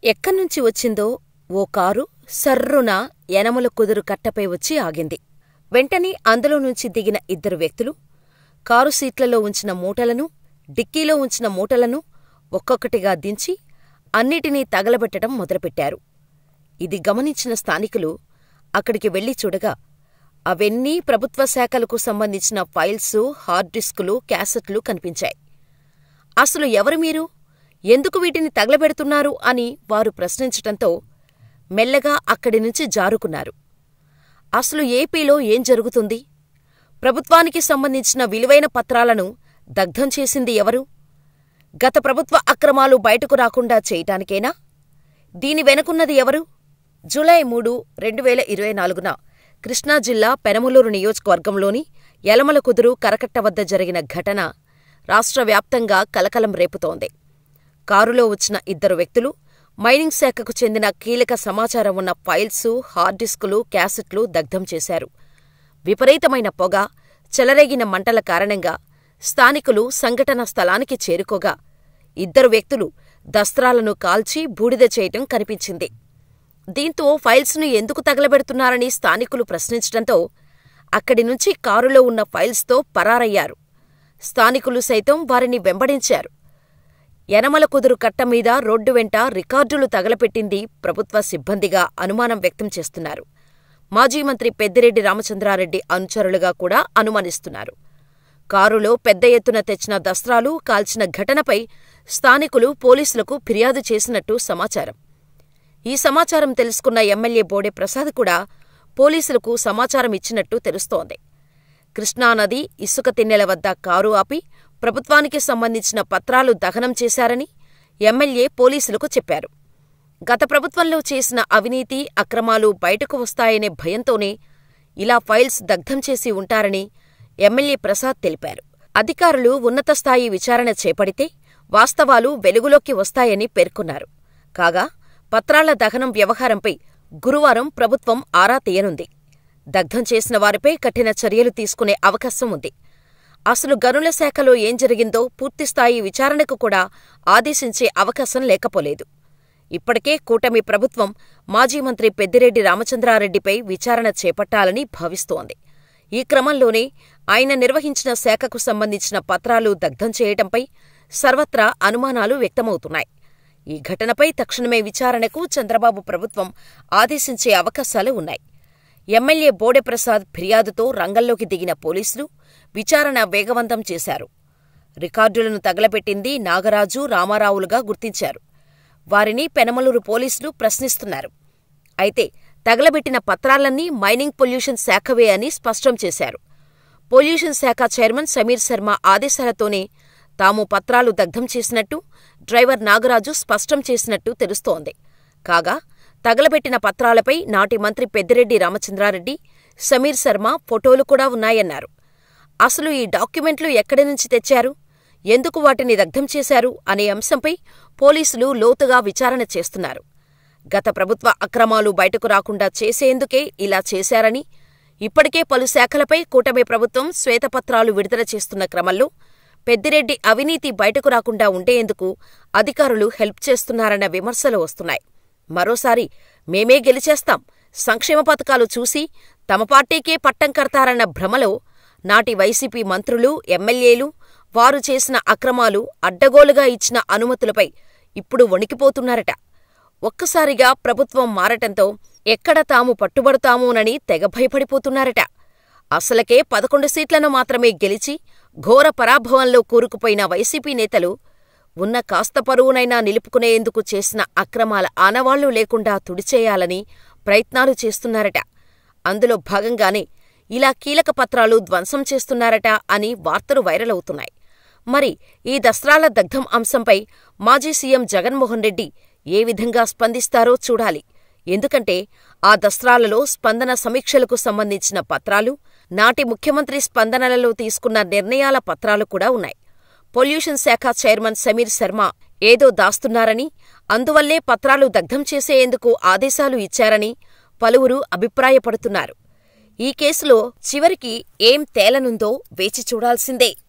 ఎక్కడ్నుంచి వచ్చిందో ఓ కారు సర్రున యనమల కుదురు కట్టపై వచ్చి ఆగింది. వెంటనే అందులోనుంచి దిగిన ఇద్దరు వ్యక్తులు కారు సీట్లలో ఉంచిన మూటలను, డిక్కీలో ఉంచిన మూటలను ఒక్కొక్కటిగా దించి అన్నిటినీ తగలబెట్టడం మొదలుపెట్టారు. ఇది గమనించిన స్థానికులు అక్కడికి వెళ్లి చూడగా అవన్నీ ప్రభుత్వ శాఖలకు సంబంధించిన ఫైల్సు, హార్డ్ డిస్కులు, క్యాసెట్లు కనిపించాయి. అసలు ఎవరు మీరు? ఎందుకు వీటిని తగలబెడుతున్నారు అని వారు ప్రశ్నించటంతో మెల్లగా అక్కడినుంచి జారుకున్నారు. అసలు ఏపీలో ఏం జరుగుతుంది? ప్రభుత్వానికి సంబంధించిన విలువైన పత్రాలను దగ్ధం చేసింది ఎవరు? గత ప్రభుత్వ అక్రమాలు బయటకు రాకుండా చేయటానికేనా? దీని వెనుకున్నది ఎవరు? జూలై 3, 2024న కృష్ణా జిల్లా పెనమలూరు నియోజకవర్గంలోని యలమలకుదురు కరకట్ట వద్ద జరిగిన ఘటన రాష్ట్ర వ్యాప్తంగా కలకలం రేపుతోంది. కారులో వచ్చిన ఇద్దరు వ్యక్తులు మైనింగ్ శాఖకు చెందిన కీలక సమాచారం ఉన్న ఫైల్సు, హార్డ్ డిస్కులు, క్యాసెట్లు దగ్ధం చేశారు. విపరీతమైన పొగ, చెలరేగిన మంటల కారణంగా స్థానికులు సంఘటనా స్థలానికి చేరుకోగా ఇద్దరు వ్యక్తులు దస్త్రాలను కాల్చి బూడిద చేయటం కనిపించింది. దీంతో ఫైల్స్ను ఎందుకు తగలబెడుతున్నారని స్థానికులు ప్రశ్నించటంతో అక్కడి నుంచి కారులో ఉన్న ఫైల్స్తో పరారయ్యారు. స్థానికులు సైతం వారిని వెంబడించారు. యనమల కుదురు కట్టమీద రోడ్డు వెంట రికార్డులు తగలపెట్టింది ప్రభుత్వ సిబ్బందిగా అనుమానం వ్యక్తం చేస్తున్నారు. మాజీ మంత్రి పెద్దిరెడ్డి రామచంద్రారెడ్డి అనుచరులుగా కూడా అనుమానిస్తున్నారు. కారులో పెద్ద ఎత్తున తెచ్చిన దస్త్రాలు కాల్చిన ఘటనపై స్థానికులు పోలీసులకు ఫిర్యాదు చేసినట్టు సమాచారం. ఈ సమాచారం తెలుసుకున్న ఎమ్మెల్యే బోడే ప్రసాద్ కూడా పోలీసులకు సమాచారం ఇచ్చినట్టు తెలుస్తోంది. కృష్ణానది ఇసుక తిన్నెల వద్ద కారు ఆపి ప్రభుత్వానికి సంబంధించిన పత్రాలు దహనం చేశారని ఎమ్మెల్యే పోలీసులకు చెప్పారు. గత ప్రభుత్వంలో చేసిన అవినీతి, అక్రమాలు బయటకు వస్తాయనే భయంతోనే ఇలా ఫైల్స్ దగ్ధం చేసి ఉంటారని ఎమ్మెల్యే ప్రసాద్ తెలిపారు. అధికారులు ఉన్నతస్థాయి విచారణ చేపడితే వాస్తవాలు వెలుగులోకి వస్తాయని పేర్కొన్నారు. కాగా పత్రాల దహనం వ్యవహారంపై గురువారం ప్రభుత్వం ఆరా తీయనుంది. దగ్ధం చేసిన వారిపై కఠిన చర్యలు తీసుకునే అవకాశం ఉంది. అసలు గనుల శాఖలో ఏం జరిగిందో పూర్తిస్థాయి విచారణకు కూడా ఆదేశించే అవకాశం లేకపోలేదు. ఇప్పటికే కూటమి ప్రభుత్వం మాజీ మంత్రి పెద్దిరెడ్డి రామచంద్రారెడ్డిపై విచారణ చేపట్టాలని భావిస్తోంది. ఈ క్రమంలోనే ఆయన నిర్వహించిన శాఖకు సంబంధించిన పత్రాలు దగ్ధం చేయటంపై సర్వత్రా అనుమానాలు వ్యక్తమవుతున్నాయి. ఈ ఘటనపై తక్షణమే విచారణకు చంద్రబాబు ప్రభుత్వం ఆదేశించే అవకాశాలు ఉన్నాయి. ఎమ్మెల్యే బోడే ప్రసాద్ ఫిర్యాదుతో రంగంలోకి దిగిన పోలీసులు విచారణ వేగవంతం చేశారు. రికార్డులను తగలపెట్టింది నాగరాజు, రామారావులుగా గుర్తించారు. వారిని పెనమలూరు పోలీసులు ప్రశ్నిస్తున్నారు. అయితే తగలబెట్టిన పత్రాలన్నీ మైనింగ్ పొల్యూషన్ శాఖవే అని స్పష్టం చేశారు. పొల్యూషన్ శాఖ చైర్మన్ సమీర్ శర్మ ఆదేశాలతోనే తాము పత్రాలు దగ్ధం చేసినట్టు డ్రైవర్ నాగరాజు స్పష్టం చేసినట్టు తెలుస్తోంది. కాగా తగలబెట్టిన పత్రాలపై నాటి మంత్రి పెద్దిరెడ్డి రామచంద్రారెడ్డి, సమీర్ శర్మ ఫోటోలు కూడా ఉన్నాయన్నారు. అసలు ఈ డాక్యుమెంట్లు ఎక్కడి నుంచి తెచ్చారు, ఎందుకు వాటిని దగ్ధం చేశారు అనే అంశంపై పోలీసులు లోతుగా విచారణ చేస్తున్నారు. గత ప్రభుత్వ అక్రమాలు బయటకు రాకుండా చేసేందుకే ఇలా చేశారని, ఇప్పటికే పలు శాఖలపై కూటమి ప్రభుత్వం శ్వేతపత్రాలు విడుదల చేస్తున్న క్రమంలో పెద్దిరెడ్డి అవినీతి బయటకు రాకుండా ఉండేందుకు అధికారులు హెల్ప్ చేస్తున్నారన్న విమర్శలు వస్తున్నాయి. మరోసారి మేమే గెలిచేస్తాం, సంక్షేమ పథకాలు చూసి తమ పార్టీకే పట్టం కడతారన్న భ్రమలో నాటి వైసీపీ మంత్రులు, ఎమ్మెల్యేలు వారు చేసిన అక్రమాలు, అడ్డగోలుగా ఇచ్చిన అనుమతులపై ఇప్పుడు వణికిపోతున్నారట. ఒక్కసారిగా ప్రభుత్వం మారటంతో ఎక్కడ తాము పట్టుబడతామోనని తెగ భయపడిపోతున్నారట. అసలకే 11 సీట్లను మాత్రమే గెలిచి ఘోర పరాభవంలో కూరుకుపోయిన వైసీపీ నేతలు ఉన్న కాస్త పరువునైనా నిలుపుకునేందుకు చేసిన అక్రమాల ఆనవాళ్లు లేకుండా తుడిచేయాలని ప్రయత్నాలు చేస్తున్నారట. అందులో భాగంగానే ఇలా కీలక పత్రాలు ధ్వంసం చేస్తున్నారట అని వార్తలు వైరల్ అవుతున్నాయి. మరి ఈ దస్త్రాల దగ్ధం అంశంపై మాజీ సీఎం జగన్మోహన్ రెడ్డి ఏ విధంగా స్పందిస్తారో చూడాలి. ఎందుకంటే ఆ దస్త్రాలలో స్పందన సమీక్షలకు సంబంధించిన పత్రాలు, నాటి ముఖ్యమంత్రి స్పందనలలో తీసుకున్న నిర్ణయాల పత్రాలు కూడా ఉన్నాయి. పొల్యూషన్ శాఖ చైర్మన్ సమీర్ శర్మ ఏదో దాస్తున్నారని, అందువల్లే పత్రాలు దగ్ధం చేసేందుకు ఆదేశాలు ఇచ్చారని పలువురు అభిప్రాయపడుతున్నారు. ఈ కేసులో చివరికి ఏం తేలనుందో వేచి చూడాల్సిందే.